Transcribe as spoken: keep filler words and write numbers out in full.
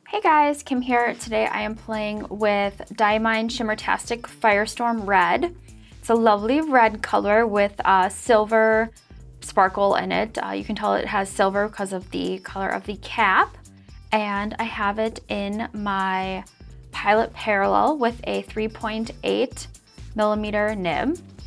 Hey guys, Kim here. Today I am playing with Diamine Shimmertastic Firestorm Red. It's a lovely red color with uh, silver sparkle in it. Uh, you can tell it has silver because of the color of the cap. And I have it in my Pilot Parallel with a three point eight millimeter nib.